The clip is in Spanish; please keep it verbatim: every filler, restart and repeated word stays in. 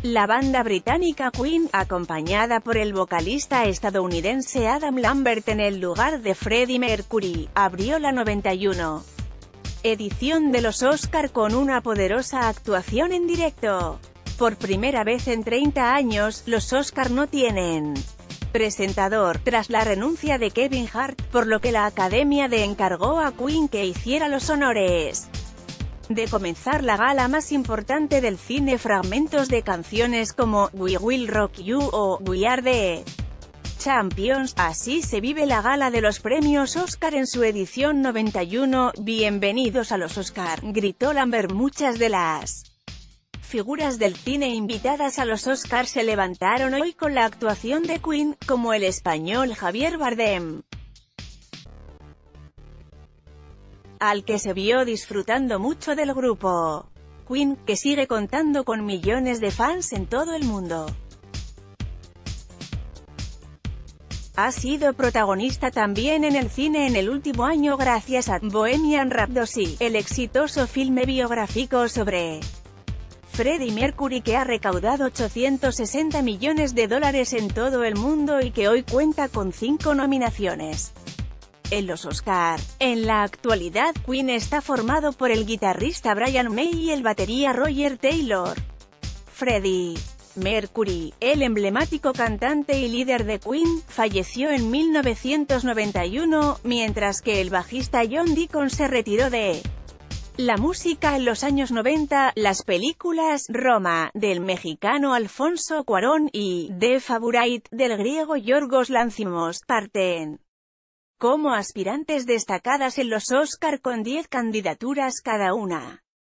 La banda británica Queen, acompañada por el vocalista estadounidense Adam Lambert en el lugar de Freddie Mercury, abrió la noventa y uno edición de los Oscar con una poderosa actuación en directo. Por primera vez en treinta años, los Oscar no tienen presentador, tras la renuncia de Kevin Hart, por lo que la Academia de encargó a Queen que hiciera los honores de comenzar la gala más importante del cine. Fragmentos de canciones como We Will Rock You o We Are the Champions. Así se vive la gala de los premios Oscar en su edición noventa y uno. Bienvenidos a los Oscar, gritó Lambert. Muchas de las figuras del cine invitadas a los Oscar se levantaron hoy con la actuación de Queen, como el español Javier Bardem, al que se vio disfrutando mucho del grupo Queen, que sigue contando con millones de fans en todo el mundo. Ha sido protagonista también en el cine en el último año gracias a Bohemian Rhapsody, el exitoso filme biográfico sobre Freddie Mercury que ha recaudado ochocientos sesenta millones de dólares en todo el mundo y que hoy cuenta con cinco nominaciones en los Oscar. En la actualidad, Queen está formado por el guitarrista Brian May y el batería Roger Taylor. Freddie Mercury, el emblemático cantante y líder de Queen, falleció en mil novecientos noventa y uno, mientras que el bajista John Deacon se retiró de la música en los años noventa. Las películas Roma, del mexicano Alfonso Cuarón, y The Favourite, del griego Yorgos Lanthimos, parten como aspirantes destacadas en los Oscar con diez candidaturas cada una.